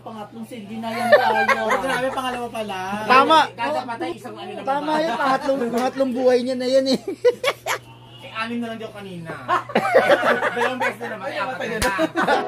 Pangatlong sindi na yan tayo. Grabe, pangalawa pala. Tama. Kada patay, isang ano lang. Tama yun, pangatlong buhay niya na yan eh. Anim na lang daw kanina. Dalawang beses na naman. Apat na na.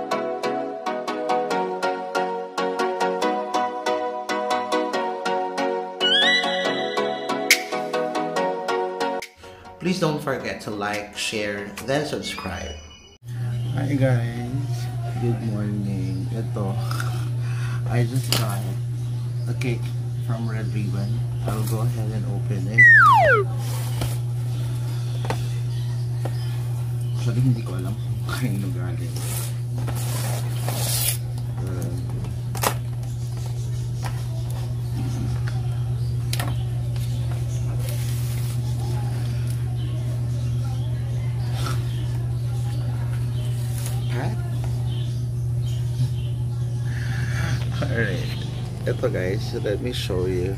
Please don't forget to like, share, then subscribe. Hi guys, good morning. Ito, I just got a cake from Red Ribbon. I'll go ahead and open it. Actually, hindi ko alam kung kanino galing. Alright, ito guys, let me show you.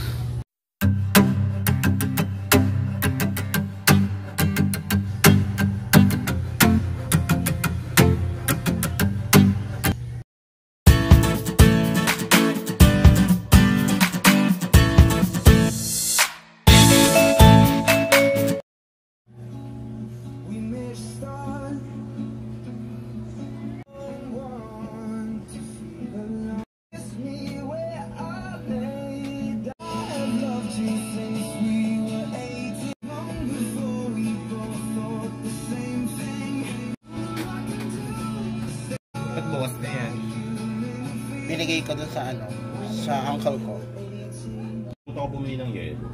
Bawas na yan. Binigay ko dun sa sa uncle ko. Punta ko bumili ng yelo.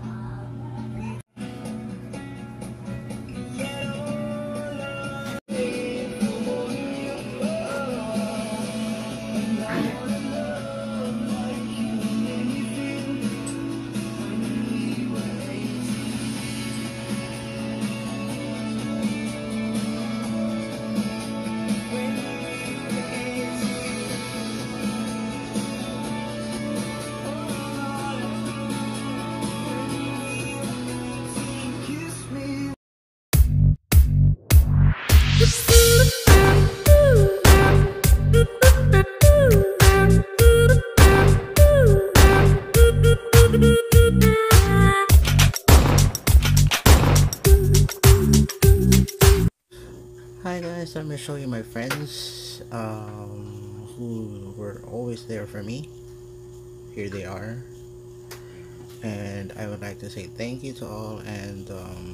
Hi guys, let me show you my friends who were always there for me. Here they are, and I would like to say thank you to all, and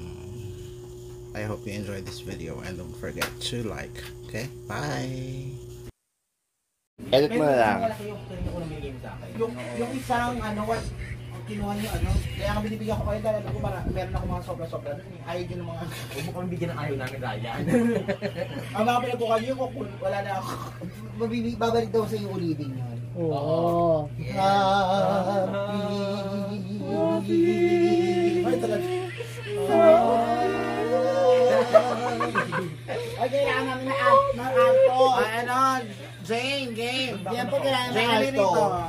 I hope you enjoyed this video, and don't forget to like. Okay, bye. Edit mo na lang. Yung isang kinuha niyo kaya kami binibigyan ko kayo dahil ako para meron ako mga sobra-sobra doon. Ayaw niyo ng mga Huwag mo kami bigyan ng ayaw namin, Ryan. ang mga pinagkuha niyo kung wala na ako. Babalik daw sa iyo ulitin yun. Oo. Happy. Ay talaga. Ay, kailangan namin ng alto. Jane, game. Yan po kailangan ng alto.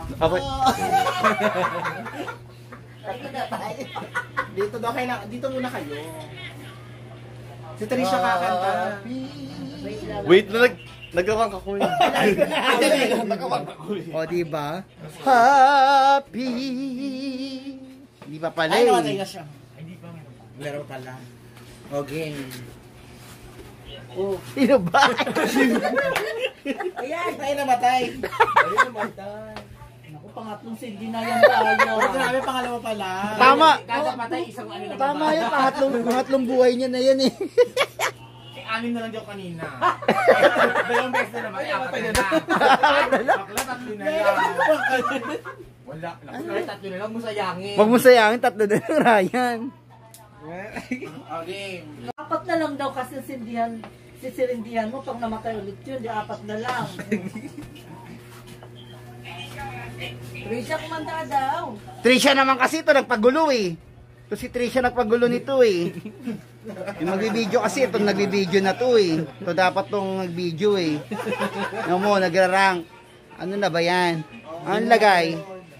Dito daw kailangan, dito muna kayo. Si Trisha kakanta. Wait, nagkawang ako yun. O, diba? Happy. Hindi pa pala Ay, eh. namatay na siya. Hindi pa. Laro pala. Okay. Oh, sino ba? Ayan, tayo namatay. Tayo namatay. Naku, pangatlong sindi na yan tayo. Grabe, pangalawa pala. Tama. Kada patay, isang ano lang. Tama yun, pangatlong buhay niya na yan eh. Anim na lang daw kanina. Dalawang beses na naman. Apat na na. Bakla, tatlo na lang. Wala. Tatlo na lang mo sayangin. Huwag mo sayangin, tatlo na lang, Ryan. Okay. Apat na lang daw kasi sisirindihan mo pag namatay ulit yun, di apat na lang. Trisha, kumanda daw. Trisha naman kasi ito, nagpagulo eh. Ito si Trisha nagpagulo nito eh. Yung magbibideo kasi, itong nagbibideo na to eh. Ito dapat tong nagbideo eh. Ano mo, nagra-rank. Ano na ba yan? Ano lagay?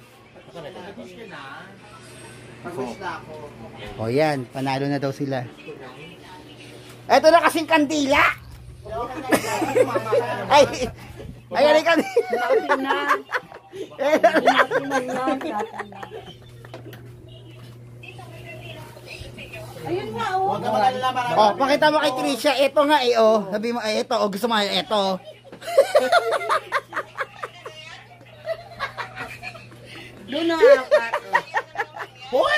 O yan, panalo na daw sila. Ito na kasing kandila! Ay, Ay, halika na. Dati na. Dati na yan. Dati na. Ayun nga, oh. Huwag ka magalala, marami. Oh, pakita mo kay Trisha. Ito nga eh, oh. Sabi mo, ito. Oh, gusto mo, ito. Doon na nga, Hoy!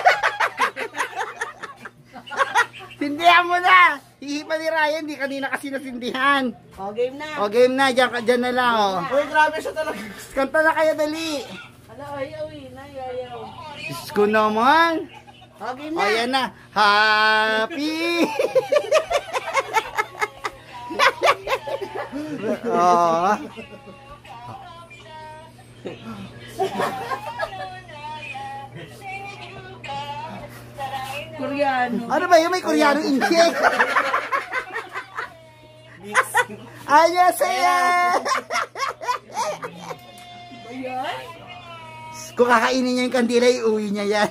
Sindihan mo na. Hihipa ni Ryan. Di kanina kasi nasindihan. O, game na. O, game na. Diyan na lang, oh. Hoy, grabe siya talaga. Kanta na kayo, dali. Ala, ayaw eh. Ayaw. Diyos ko naman. O, game O, na. yan na. Happy. Oh. Koreano. Ano ba yun? May Koreano inject. Anya saya. Ayan. Kung kakainin niya yung kandila, iuwi niya yan.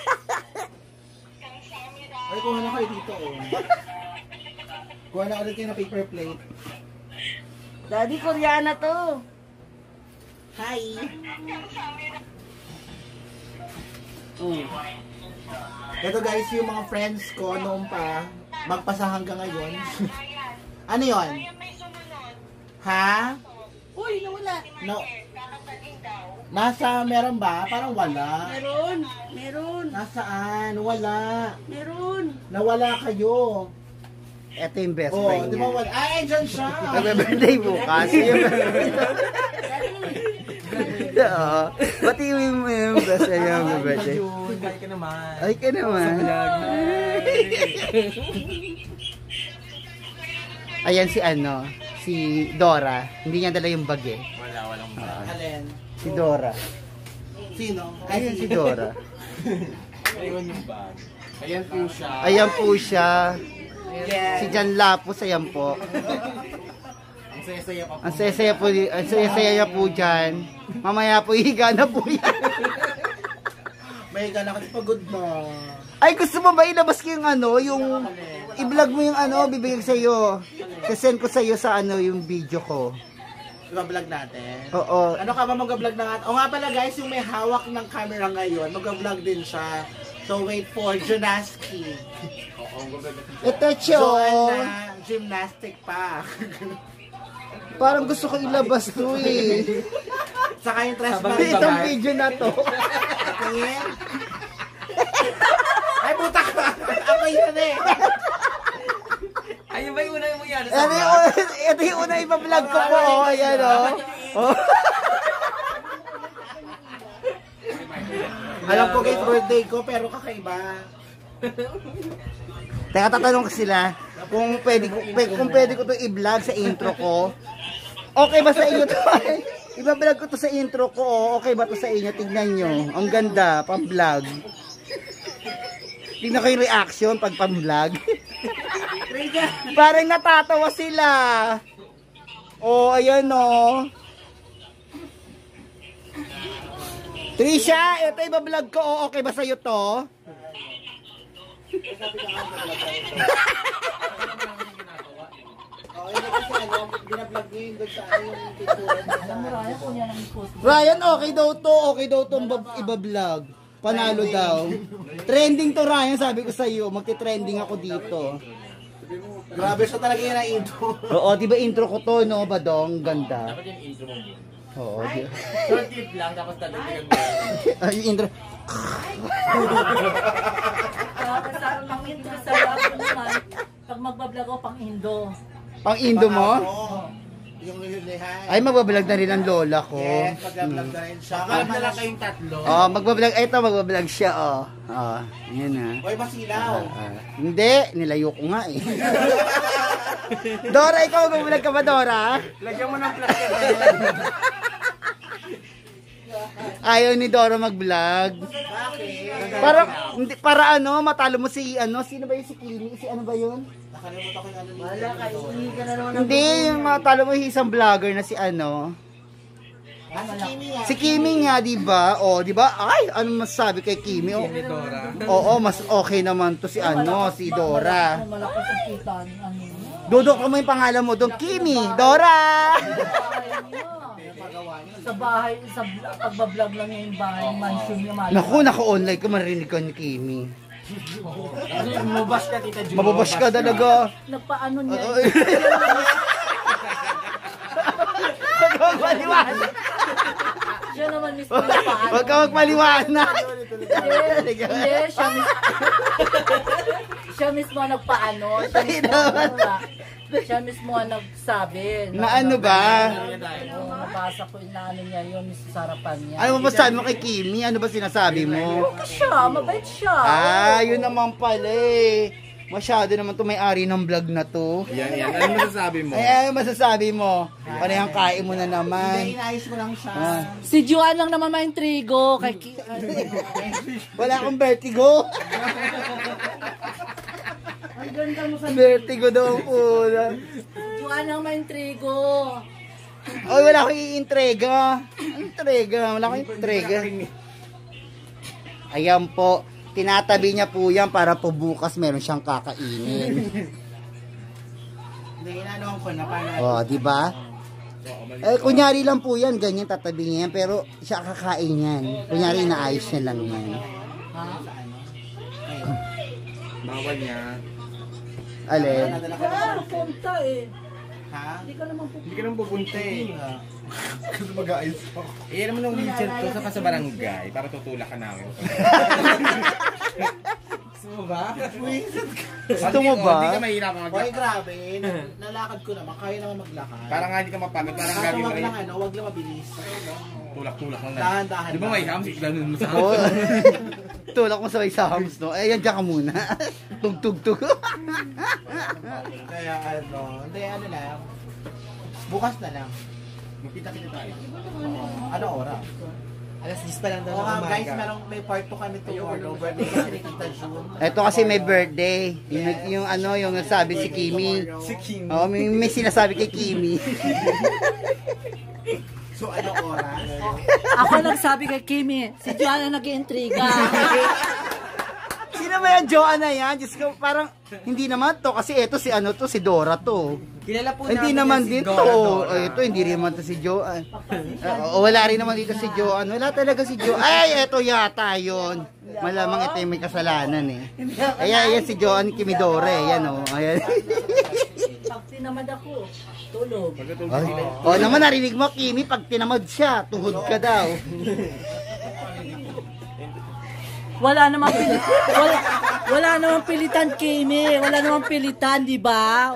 Ay, kuha na kayo dito, oh. Kuha na ulit yung na paper plate. Daddy, Koreana to. Hi! Ito guys, yung mga friends ko noon pa, magpasa hanggang ngayon. Ano yon? Ha? Uy, nawala. No. Nasa, meron ba? Parang wala. Meron. Nasaan? Wala. Meron. Nawala kayo. Ito yung best Oh, friend di ba niya. wala? Ay, andyan siya. Nagbe-birthday bukas. Oo. Pati yung best friend niya mag-birthday. Yun, balik ka naman. Ay ka naman. Ayan si ano, si Dora. Hindi niya dala yung bag eh. Walang Alin? Si Dora. Sino? Ayun si Dora. Ayun yung bag. Ayan po siya. Ayan po siya. Yes. Si Jan Lapos, ayan po. Ang saya-saya pa po. Ang saya-saya po, ang saya-saya niya po dyan. Mamaya po, higa na po yan. May ka na kasi pagod mo. Ay, gusto mo ba ilabas ko yung ano, yung i-vlog mo yung ano, bibigay ko sa'yo. Sasend ko sa'yo sa ano, yung video ko. Iba-vlog natin. Oo. Ano ka ba mag-vlog na nga? O nga pala guys, yung may hawak ng camera ngayon, mag-vlog din siya. So wait for Jonaski. Ito, Cho. Joanna, gymnastic pa. Parang gusto ko ilabas to eh. Saka yung tres Habang bag. Itong video na to. Tingin. Ay, puta ka. Ako yun eh. Ayun ba yung una mo yan? Ito yung una ipa-vlog ko po. Oh, ayan oh. Oh. Alam ko guys, birthday ko, pero kakaiba. Teka, tatanong ko sila kung pwede ko to i-vlog sa intro ko. Okay ba sa inyo to? Iba-vlog ko to sa intro ko. Oh. Okay ba to sa inyo? Tignan nyo. Ang ganda, pang-vlog. Tignan ko yung reaction pag pang-vlog. Parang natatawa sila. Oh, ayan oh. Trisha, ito iba-vlog ko. Oh, okay ba sa'yo to? Oh, yun kasi ano, binablog niyo yung doon sa ano yung picture. Alam mo, Ryan, kung yan ang i-post. Ryan, okay daw to. Okay daw to iba-vlog. Panalo daw. Trending to, Ryan. Sabi ko sa'yo, magti-trending ako dito. Grabe siya talaga yun ang intro. Oo, di ba intro ko to, no? Badong, ganda. Dapat yung intro mo. Oo, di Short clip lang, tapos dadagdagan mo. Ay, yung intro. Tapos pang Indo sa ako naman, pag magbablog ako pang Indo. Pang Indo mo? Yung lihay. Ay, magbablog na rin ang lola ko. Yes, mag-vlog na rin siya. Vlog na lang kayong tatlo. Oo, magbablog. Ito, magbablog siya, oh. Oo, yan na. Hoy, masilaw. Hindi, nilayo ko nga eh. Dora, ikaw magbablog ka ba, Dora? Lagyan mo ng plastic. Ayaw ni Dora mag-vlog. Bakit? Para ano, matalo mo si ano, sino ba yun si Kimi? Si ano ba yun? Nakalimutan ko yung ano. Wala ka, hindi ka na naman. Hindi, yung matalo mo yung isang vlogger na si ano. Si Kimi nga. Si Kimi nga, di ba? O, di ba? Ay, ano masasabi kay Kimi? O, Dora. oo, mas okay naman to si ano, si Dora. Malakas ang kita. Ano? Dudok mo yung pangalan mo doon. Kimi, Dora! Sa bahay, sa pagbablog lang yung bahay, mansion niya mali. Naku, naka-online ka, marinig ka ni Kimi. Mababash ka, Tita June. Mababash ka talaga. Nagpaano niya. Magpaliwanag. Siya naman mismo nagpaano. Huwag ka magpaliwanag. Hindi, siya mismo nagpaano. Siya mismo ang nagsabi. Na ano ba? Nabasa ko yung ano niya yun sa sarapan niya. Ano ba sabi mo kay Kimi? Ano ba sinasabi mo? Okay siya, mabait siya. Yun naman pala eh. Masyado naman to may-ari ng vlog na to. Yan. Ano masasabi mo? Ay, masasabi mo. Panayang kain mo na Hindi, naman. inayos mo lang siya. Si Juan lang naman ma-intrigo. Wala akong vertigo. Ang ganda mo sa Vertigo daw po. Juan lang ma-intrigo. Oy, wala akong i-intriga. Intriga, wala akong intriga. Ayan po. Tinatabi niya po yan para po bukas meron siyang kakainin. Hindi, inanoan ko na para. Di ba? Kunyari lang po yan, ganyan tatabi niya yan, pero siya kakain yan. Kunyari inaayos niya lang yan. Bawal niya. Alin? Punta eh. Ha? Hindi ka naman pupunta. Hindi ka naman pupunta eh. Kasi mag-aayos pa ako. Eh, alam mo nung wheelchair to sa barangay para tutulak ka namin. Gusto mo ba? Gusto mo ba? Hindi ka mahirapan Hoy, maglakad. grabe. Nalakad ko naman. Kaya naman maglakad. Parang nga hindi ka mapagod. Parang Kaso gagawin mo wag rin. lang wag lang mabilis. Tulak-tulak lang. Dahan-dahan. Di ba may hams? Ganun mo sa Oo. hams. Tulak mo sa may sahams, no? Yan dyan ka muna. Tug-tug-tug. Kaya hindi ano lang. Bukas na lang. Magkita-kita tayo. Ano oras? Alas 10 pa lang daw Oo nga guys, may part 2 kami tomorrow. Birthday kasi ni Tita June. Ito kasi may birthday. Yung nagsabi si Kimi. Si Kim. Oo, may sinasabi kay Kimi. So ano oras? Ako nagsabi kay Kimi, si Juan ang nag-iintriga. Sino ba yan, Joanna yan? Diyos ko, parang, hindi naman to. Kasi ito si si Dora to. Kilala po Hindi naman din to. Ito, hindi rin naman to si Joan. Wala rin naman dito si Joan. Wala talaga si Joan. Ay, ito yata yun. Malamang ito yung may kasalanan eh. Ayan si Joan Kimidore. Ayan o. Ayan. Pag tinamad ako, tulog. Naman narinig mo, Kimi, pag tinamad siya, tuhod ka daw. Wala namang wala namang pilitan, Kimi. Wala namang pilitan, di ba?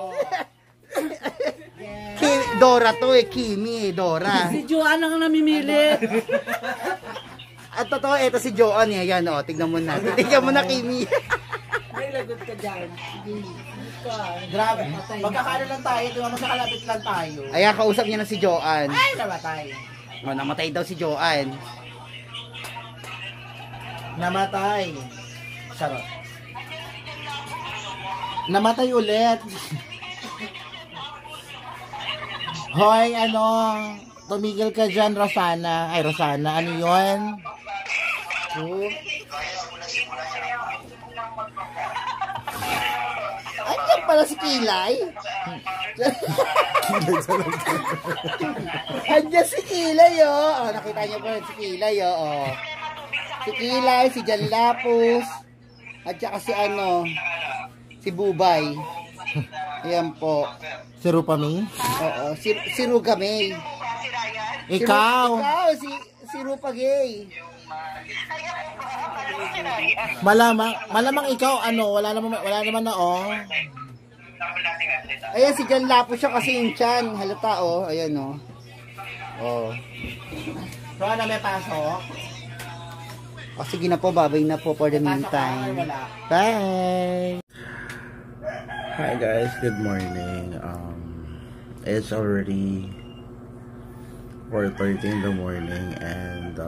Dora to eh, Kimi, Dora. Si Juan ang namimili. At totoo, ito si Joan eh. Ayan o, tignan mo na. Tignan mo na, Kimi. May lagot ka dyan. Grabe. Magkakaano lang tayo, di ba? Magkakalapit lang tayo. Ayan, kausap niya na si Joan. Ay, namatay. Namatay daw si Joan. Namatay. Charot. Namatay ulit. Hoy, tumigil ka dyan, Rosana. Ay, Rosana, ano yun? Ay, yan pala si Kilay. Andiyan si Kilay, oh. Nakita niyo po si Kilay, oh. Si Kilay, si Jan Lapus, at saka si Bubay. Ayan po. Si Rupami? Oo, si Ruga May. Ikaw? Ikaw, si Rupa Gay. Malamang ikaw, wala naman na, Ayan, si Jan Lapus siya kasi yung chan. Halata, oh. Ayan, oh. Oh. So, may pasok? Sige na po, babay na po for the meantime. Bye! Hi guys, good morning. It's already 4:30 in the morning, and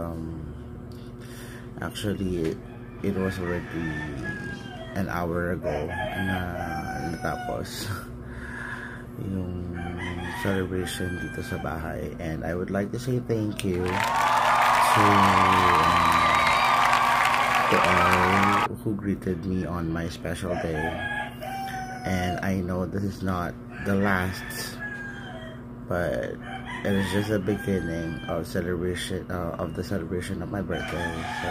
actually it was already an hour ago na natapos yung celebration dito sa bahay, and I would like to say thank you to all who greeted me on my special day. and I know this is not the last, but it is just a beginning of celebration of the celebration of my birthday. So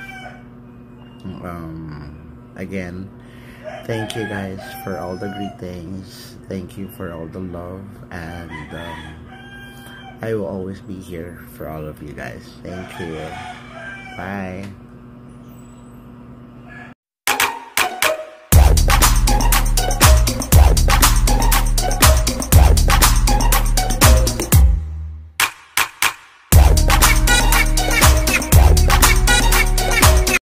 again, thank you guys for all the greetings. Thank you for all the love, and I will always be here for all of you guys. Thank you. Bye.